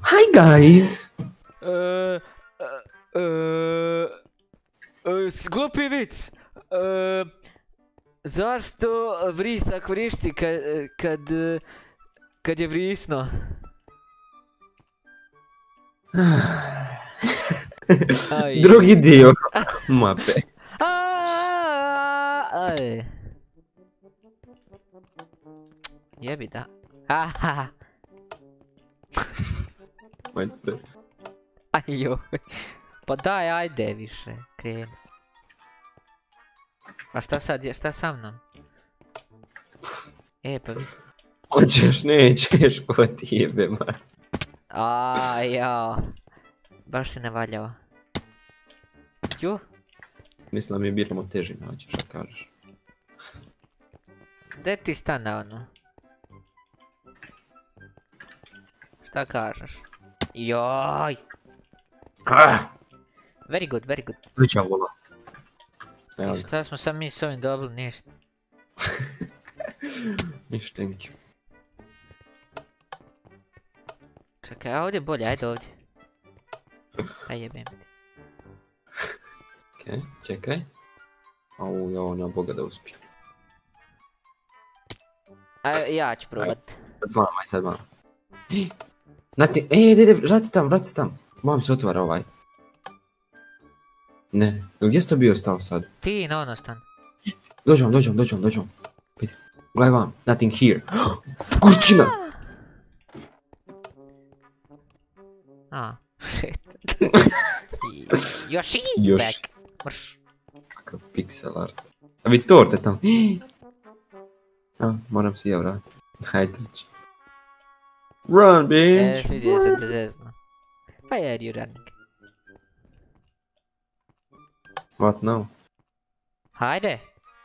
Hi guys! Glupi vic. Zašto vrisak vrišti kad je vrisno? Drugi dio mape. Jebi da. Majstre. Ajoj. Pa daj, ajde više, kreni. A šta sad, šta sa mnom? Pa vi... Hoćeš, nećeš, ko ti jebe, man. Jao. Baš se ne valjao. Ju? Mislim da mi biramo teži naći, šta kažeš? Gdje ti stane ono? Šta kažeš? Joj! Very good, very good. Liča vola. I šta smo sad mi s ovim dobili? Ništa. Ništa, thank you. Čekaj, a ovdje je bolje, ajde ovdje. Aj jebem ti. Okej, čekaj. Au, ja ovo nema boga da uspijem. Ja ću probat. Sad vama. Nati, ide, vrati se tam. Mam se otvara ovaj. Ne, gdje si to bio stao sad? Ti na ono stan. Dođu vam. Piti, gledaj vam, nothing here. Kurčina! Shit. Yoshi, back. Mrš. Kakav pixel art. A vi torte tam. Moram se ja vratiti. Hajde trči. Run, bitch! Svidio se te zezno. Pa je you running. What now? Hajde.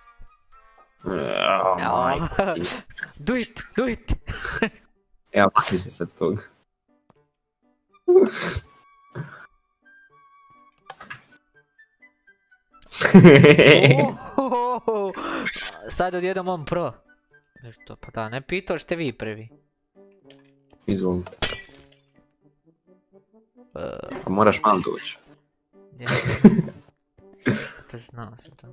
Majko ti. Do it. Evo, makni se sad s toga. Sad odjednom on pro. Nešto, pa da, ne pitao ste vi prvi. Izvolite. Pa moraš malo doći. To znao sam to.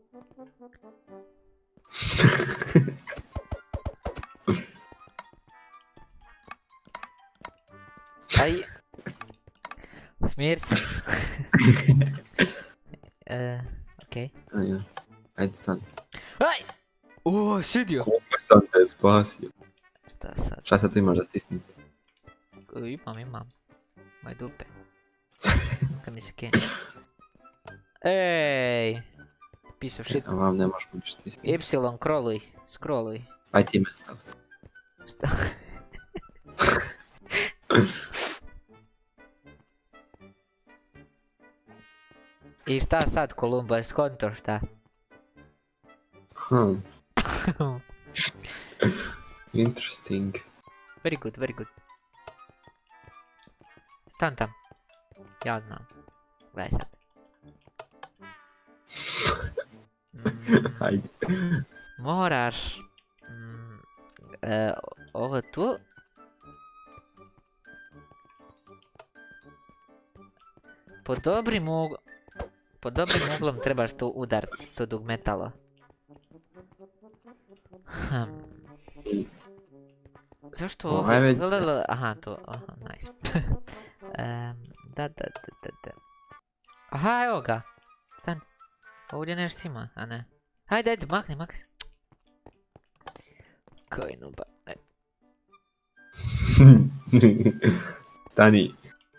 Aj. Smir se. Okej. Ajde stani. Aj! Sidio! Kako sam te spasio? Šta sad? Šta sad tu imaš da stisniti? Imam. Moj dupe. Kad mi se keni. Ej! Piece of shit. A vam ne možeš ništa stisniti. Y, scrolluj. Aj ti me staviti. I šta sad Kolumba, skonto šta? Interesting. Very good. Stan tam. Ja znam. Gledaj sad. Ajde. Moraš... ovo tu... Pod dobrim uglom trebaš tu udarit, to dugmetalo. Zašto ovo? Aha, to, nice. Da. Aha, evo ga. Stani. Ovdje nešto ima, a ne. Ajde, makni se. Koji nuba. Stani.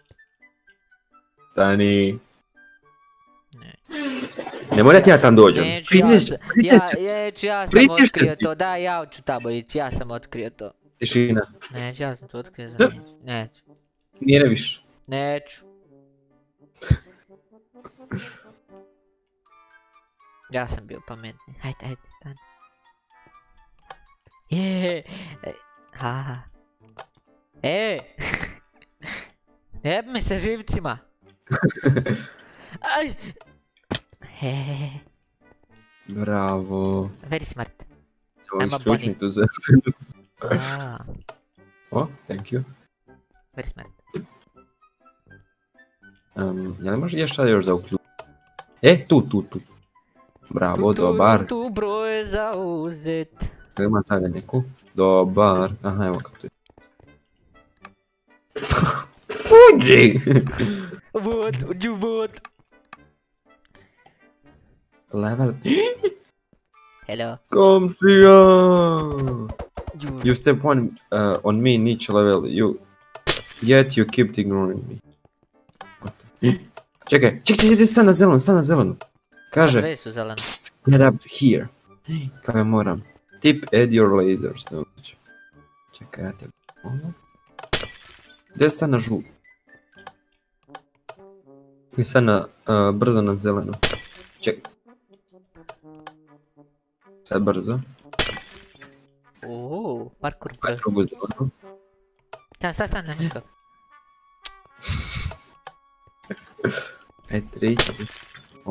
Ne morat ja tam dođem. Ja sam otkrio to, da, ja ću tamo ići, ja sam otkrio to. Tišina. Neću, ja sam to otkrio za neću. Nije ne više. Neću. Ja sam bio pametni, hajde, stani. Haha. Jeb me sa živcima. Aj! Bravo. Very smart. Ovo isključni tu za... Oh, thank you. Very smart. Jel može još šta još za uključiti? Tu. Bravo, dobar. Tu broj zauzet. Ima taj neku. Dobar. Aha, evo kako to je. Uđi! Uđu vod. Level. Hello. Komšija! You step one on me, niche level. Yet you keep ignoring me. Čekaj, stan na zelenu. Kaže, Sve su zelene. pst, get up here. Kako moram. Tip add your lasers. Čekaj, ja te... Gdje je stan na žu? I sad brzo na zelenu. Čekaj. Sad brzo. Parkour. Pa drugu zelenu. Stan, nemojka. Aj, 3. O.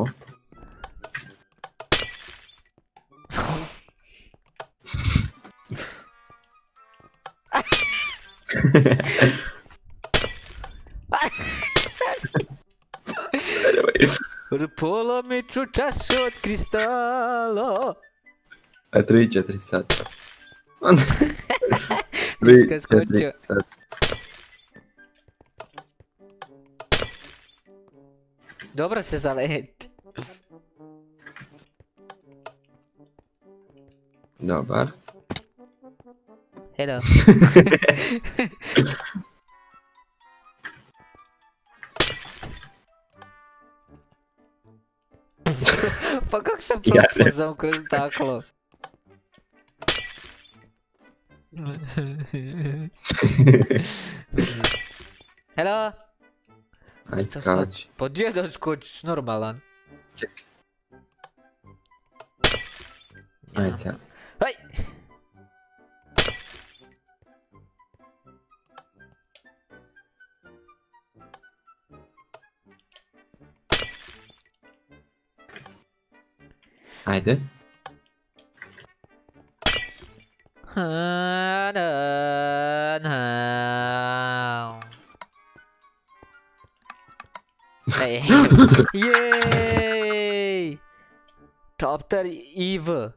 Polomiču čašu od kristala. A 3-4 sata. 3-4 sata. Dobro se zaleti. Dobar. Hello. Pa kako sam propozao kroz taklo? Hello? Ajde skači. Pa gdje da skočiš, normalan? Čekaj. Ajde sad. Haj! Ajde. Jej! Chapter Eve.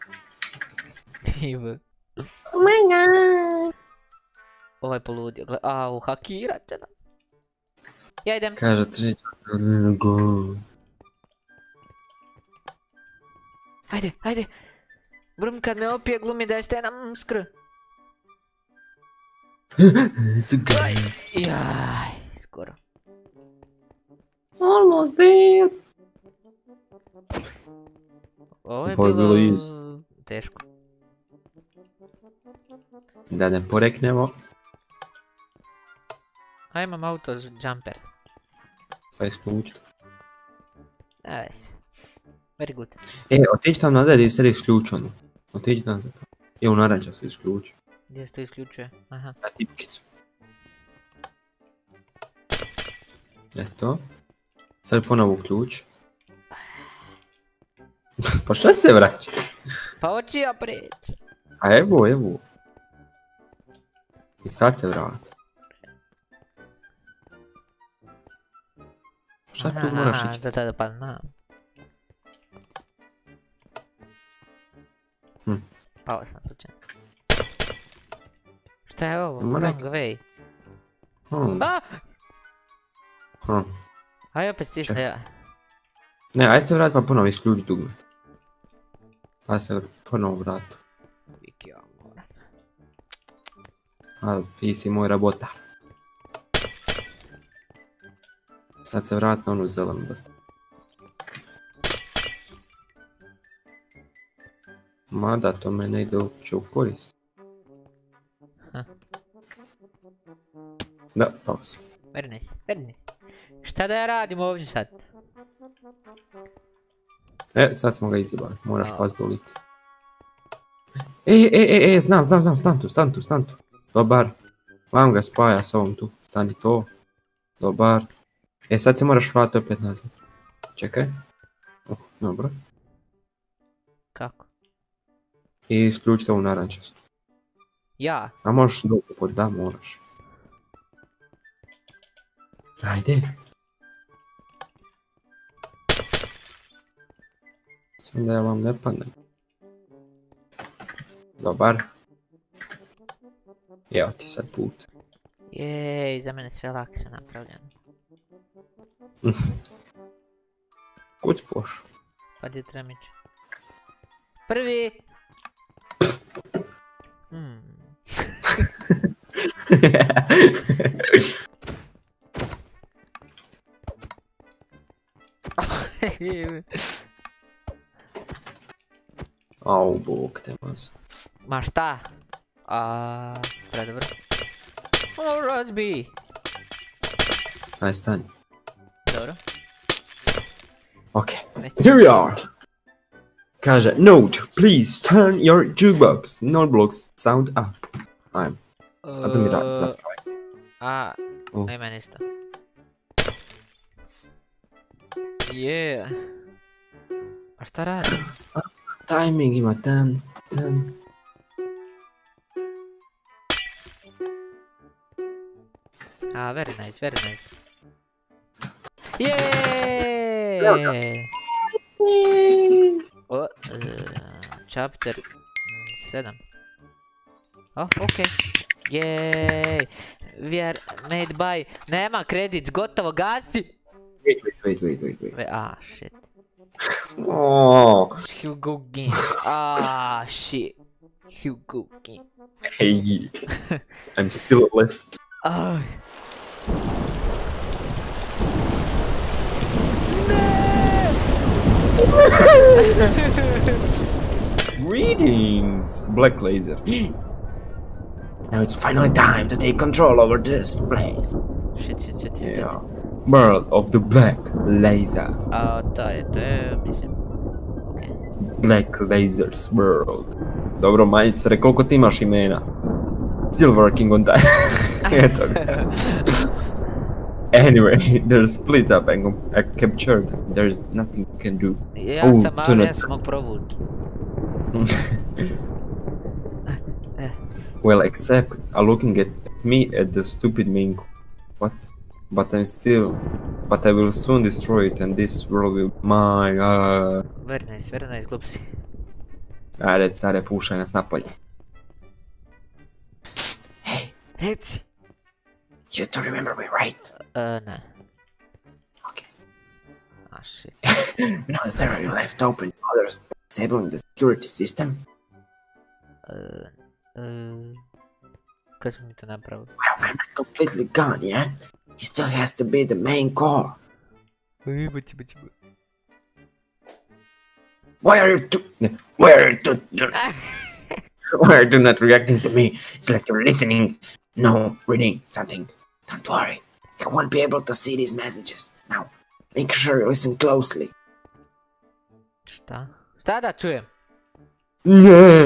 Oh my god. Ovaj poludio, au, hakirate nas. Ja idem. Kaže 3. Go. Ajde. Brum, kad me opije glumi da je stena skr. Jaj, skoro. Almost there. Ovo je Ovo je bilo bilo easy. teško. Da ne poreknemo. A imam auto jumper. Pa isključi to. Ne vezi. Very good. Otići tam nazad i sad je isključeno. Otići nazad. U naranča se isključi. Gdje se to isključuje? Aha. Na tipkicu. Eto. Sad ponovo uključi. Pa šta se vraća? Pa hoću ja preći. A evo. I sad se vrati. Šta tu moraš ići? Da, pa znam. Pao sam slučajno. Šta je ovo? Wrong way. Aj opet stisne ja. Ne, ajde se vrati pa ponovo isključi dugme. Pa se ponovo vrati. Uvijek ja moram. Ali ti si moj rabotar. Sad se vrati na onu zelenu da ste. Mada to me ne ide uopće u korist. Da, pauza. Very nice. Šta da ja radim ovdje sad? Sad smo ga izjebali, moraš paziti doliti. Znam, stan tu. Dobar. Vam ga spaja s ovom tu, stani to. Dobar. Sad se moraš vratiti opet nazad. Čekaj. Dobro. Kako? I isključite ovu narančastu. Ja? A možeš dobro pod, da moraš. Ajde. Sam da ja vam ne padnem. Dobar. Evo ti sad put. Jej, za mene sve lakše napravljeno. Kud spoš? Pa gdje tremić? Prvi! Au, bog te maz. Ma šta? Predobro. O, razbi! Aj, stani. Dobro. Ok, here we are. Kaže, note, please turn your jukebox non-blocks sound up. Ajmo. A to mi radi zapravo. Nema ništa. Yeah. A šta radi? Timing ima ten. Very nice, very nice. Yeeeey! Chapter 7. Oh, okay. Yeeeey! We are made by... Nema kredit, gotovo, gasi! Wait. Shit. Oh. Hugo Game. Shit. Hugo Game. Hey, I'm still left. Greetings, Black Laser. Now it's finally time to take control over this place. Shit. Yeah. World of the Black Laser. To je, mislim, okej. Black Lasers World. Dobro, majstore, koliko ti imaš imena? Still working on that. Eto ga. Anyway, they're split up and captured. There's nothing you can do. Ja sam mog provut. Well, except looking at me at the stupid main. What? But I will soon destroy it and this world will be mine. Very nice, glupsi. Ajde, care, pušaj nas napolje. Psst, hey! Reci! You do remember me, right? Ne. Okay. Shit. No, the server you left open, others disabling the security system. Kad smo mi to napravili? Well, I'm not completely gone yet. He still has to be the main core. Why are you not reacting to me? It's like you're listening. No, reading something. Don't worry. You won't be able to see these messages. Now, make sure you listen closely. Šta? Šta da čujem? Ne.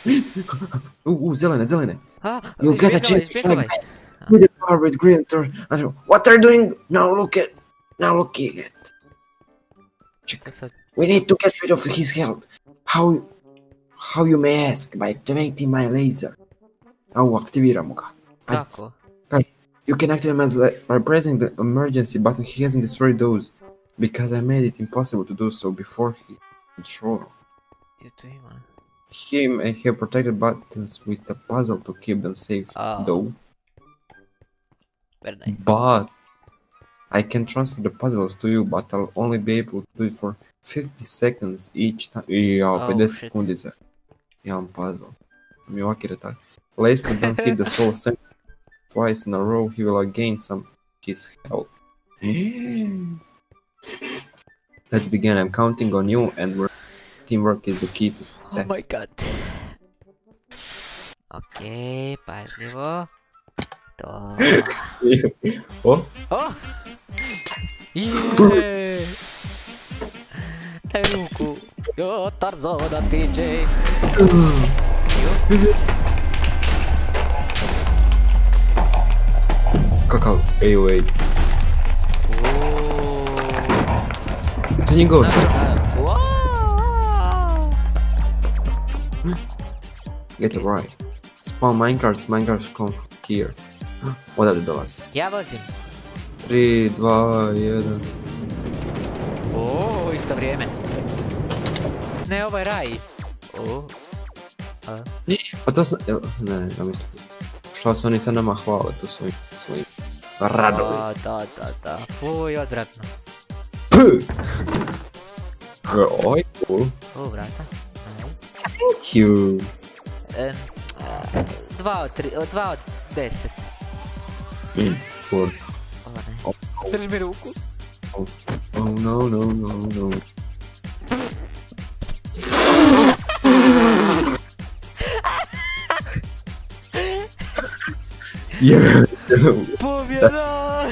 Zelene. You'll get a chance to strike back. With the power with green turn. What they're doing? Now look at it. Check. We need to get rid of his health. How you may ask? By activating my laser. Aktiviramo ga. Kako? You can activate him by pressing the emergency button. He hasn't destroyed those because I made it impossible to do so before he control. Gdje to ima? He may have protected buttons with a puzzle to keep them safe, though. Very nice. But I can transfer the puzzles to you, but I'll only be able to do it for 50 seconds each time. Jao, 50 sekundi za jedan puzzle. Mi ovaki retak. Laser don't hit the soul center twice in a row, he will gain some his health. Let's begin. I'm counting on you, and teamwork is the key to success. Oh my god. Okej, pažljivo. To. Oh? Oh! Jeee! Daj ruku. Jo, Tarzana TJ. Kakav AOA. To je njegovo srce. Get it right. Spawn minecarts come here. Odavde dolazi. Ja vozim. 3, 2, 1. O, isto vrijeme. Ne, ovo je raj. Pa to sna... Ne, ja mislim. Što se oni sad nama hvale tu svojim radovi. Da. Fuj, odvratno. Oj, cool. O, vrata. Thank you. 2 od 10. Cool. Drži mi ruku. Oh no. Pobjeda!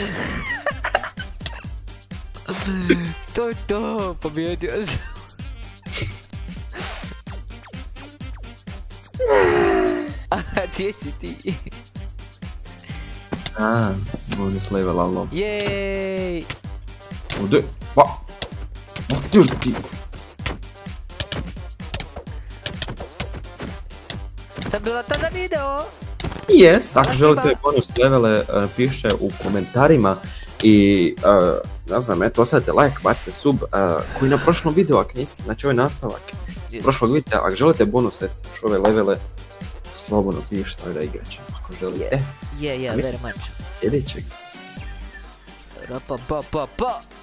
To je to, pobjedio sam. A gdje si ti? Bonus level unlock. Jej! Ode, pa! Ode ti! To je bilo tada video! Yes, ako želite bonus levele, pišite u komentarima i ne znam, eto, ostavite like, bacite sub, koji na prošlom videu, ako niste, znači ovaj nastavak prošlog videa, ako želite bonuse, ove levele, slobodno pišite da igrat ćemo, ako želite. Yeah, very much. Sljedećeg. Pa.